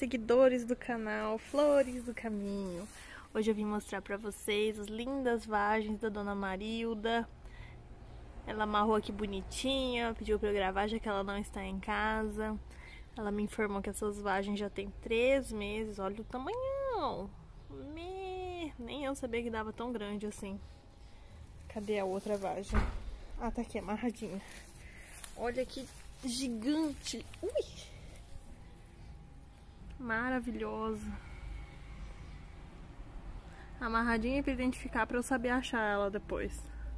seguidores do canal Flores do Caminho. Hoje eu vim mostrar pra vocês as lindas vagens da Dona Marilda. Ela amarrou aqui bonitinha, pediu pra eu gravar já que ela não está em casa. Ela me informou que essas vagens já tem 3 meses, olha o tamanhão. Nem eu sabia que dava tão grande assim. Cadê a outra vagem? Ah, tá aqui amarradinha. Olha que gigante. Ui! Maravilhosa. Amarradinha pra identificar, pra eu saber achar ela depois.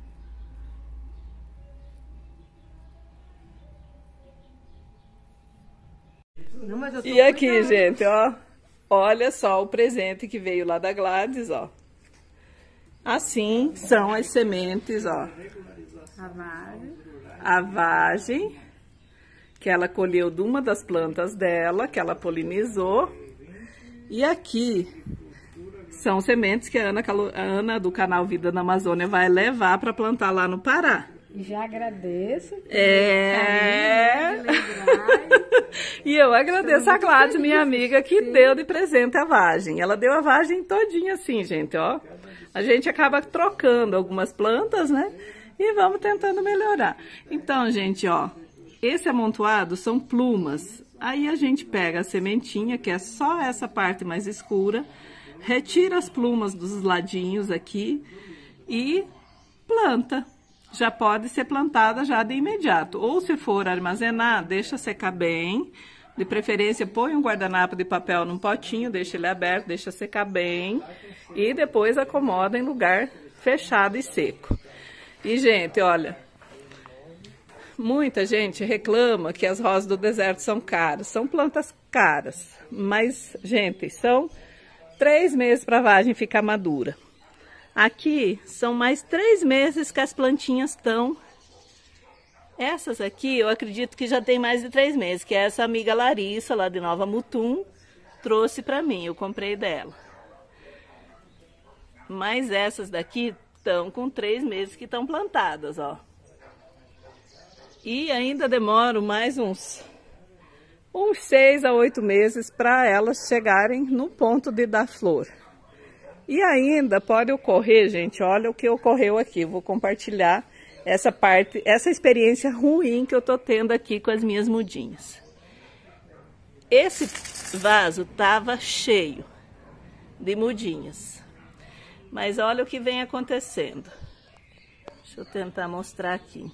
E aqui, gente, ó. Olha só o presente que veio lá da Gladys, ó. Assim são as sementes, ó. A vagem que ela colheu de uma das plantas dela, que ela polinizou. E aqui são sementes que a Ana do canal Vida na Amazônia vai levar para plantar lá no Pará. Já agradeço. E eu agradeço a Gladys, minha amiga, que deu de presente a vagem. Ela deu a vagem todinha assim, gente, ó. A gente acaba trocando algumas plantas, né? E vamos tentando melhorar. Então, gente, ó, esse amontoado são plumas. Aí a gente pega a sementinha, que é só essa parte mais escura, retira as plumas dos ladinhos aqui e planta. Já pode ser plantada já de imediato. Ou se for armazenar, deixa secar bem. De preferência, põe um guardanapo de papel num potinho, deixa ele aberto, deixa secar bem. E depois acomoda em lugar fechado e seco. E, gente, olha, muita gente reclama que as rosas do deserto são caras. São plantas caras, mas, gente, são 3 meses para a vagem ficar madura. Aqui são mais 3 meses que as plantinhas estão. Essas aqui eu acredito que já tem mais de 3 meses, que essa amiga Larissa, lá de Nova Mutum, trouxe para mim, eu comprei dela. Mas essas daqui estão com 3 meses que estão plantadas, ó. E ainda demoram mais uns 6 a 8 meses para elas chegarem no ponto de dar flor. E ainda pode ocorrer, gente, olha o que ocorreu aqui. Vou compartilhar essa parte, essa experiência ruim que eu tô tendo aqui com as minhas mudinhas. Esse vaso tava cheio de mudinhas. Mas olha o que vem acontecendo. Deixa eu tentar mostrar aqui.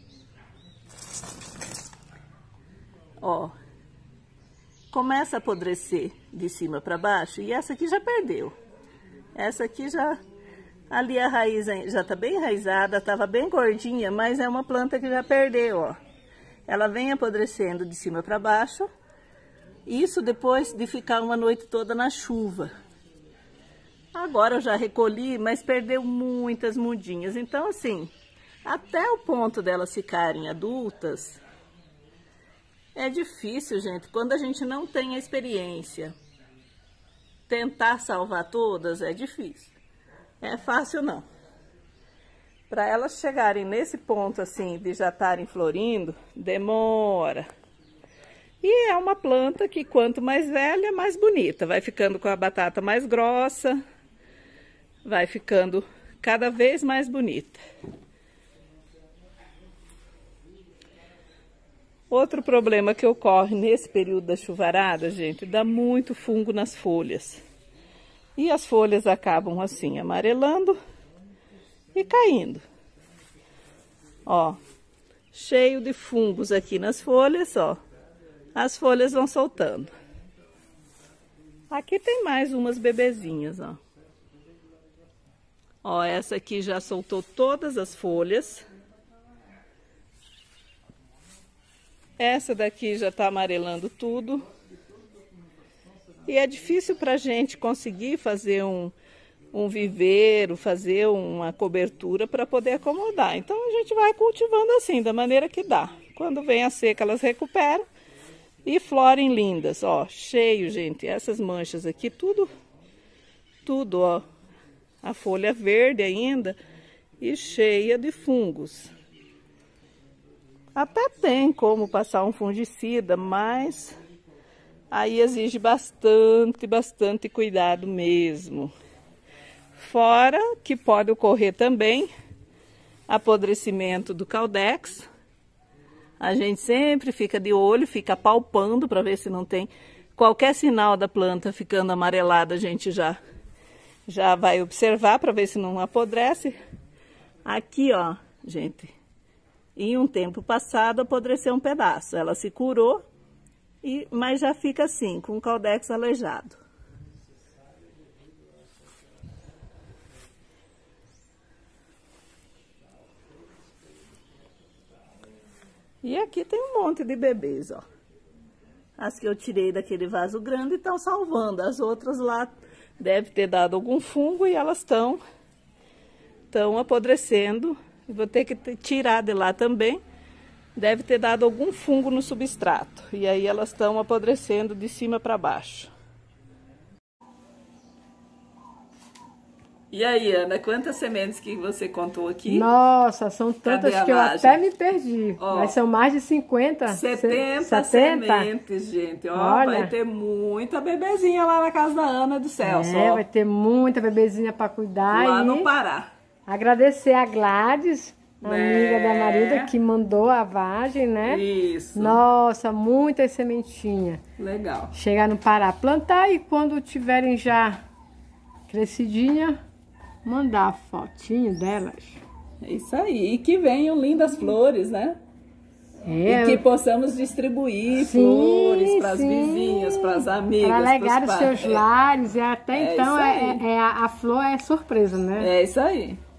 Ó, começa a apodrecer de cima para baixo e essa aqui já perdeu. Essa aqui já, ali a raiz já tá bem enraizada, tava bem gordinha, mas é uma planta que já perdeu, ó. Ela vem apodrecendo de cima para baixo. Isso depois de ficar uma noite toda na chuva. Agora eu já recolhi, mas perdeu muitas mudinhas. Então, assim, até o ponto delas ficarem adultas, é difícil, gente, quando a gente não tem a experiência. Tentar salvar todas é difícil. É fácil não. Para elas chegarem nesse ponto, assim, de já estarem florindo, demora. E é uma planta que quanto mais velha, mais bonita. Vai ficando com a batata mais grossa. Vai ficando cada vez mais bonita. Outro problema que ocorre nesse período da chuvarada, gente, dá muito fungo nas folhas. E as folhas acabam assim, amarelando e caindo. Ó, cheio de fungos aqui nas folhas, ó. As folhas vão soltando. Aqui tem mais umas bebezinhas, ó. Ó, essa aqui já soltou todas as folhas. Essa daqui já tá amarelando tudo. E é difícil pra gente conseguir fazer um viveiro, fazer uma cobertura para poder acomodar. Então a gente vai cultivando assim, da maneira que dá. Quando vem a seca, elas recuperam e florem lindas, ó. Cheio, gente. Essas manchas aqui, tudo, ó. A folha verde ainda e cheia de fungos. Até tem como passar um fungicida, mas aí exige bastante cuidado mesmo. Fora que pode ocorrer também apodrecimento do Caudex. A gente sempre fica de olho, fica palpando para ver se não tem qualquer sinal da planta ficando amarelada, a gente já vai observar para ver se não apodrece. Aqui, ó, gente, em um tempo passado apodreceu um pedaço. Ela se curou, mas já fica assim, com o Caudex aleijado. E aqui tem um monte de bebês, ó. As que eu tirei daquele vaso grande estão salvando. As outras lá deve ter dado algum fungo e elas estão apodrecendo. Vou ter que tirar de lá também. Deve ter dado algum fungo no substrato. E aí elas estão apodrecendo de cima para baixo. E aí, Ana, quantas sementes que você contou aqui? Nossa, são tantas que eu até me perdi. Ó, mas são mais de 50. 70 sementes, gente. Ó, olha, vai ter muita bebezinha lá na casa da Ana do Celso. É, ó, vai ter muita bebezinha para cuidar. Lá no Pará. Agradecer a Gladys, amiga da Marilda, que mandou a vagem, né? Isso. Nossa, muitas sementinhas. Legal. Chegar no Pará, plantar e quando tiverem já crescidinha, mandar a fotinho delas. É isso aí. E que venham lindas flores, né? É, e que possamos distribuir flores para as vizinhas, para as amigas. Para alegar os seus lares. E até então a a flor é surpresa, né? É isso aí.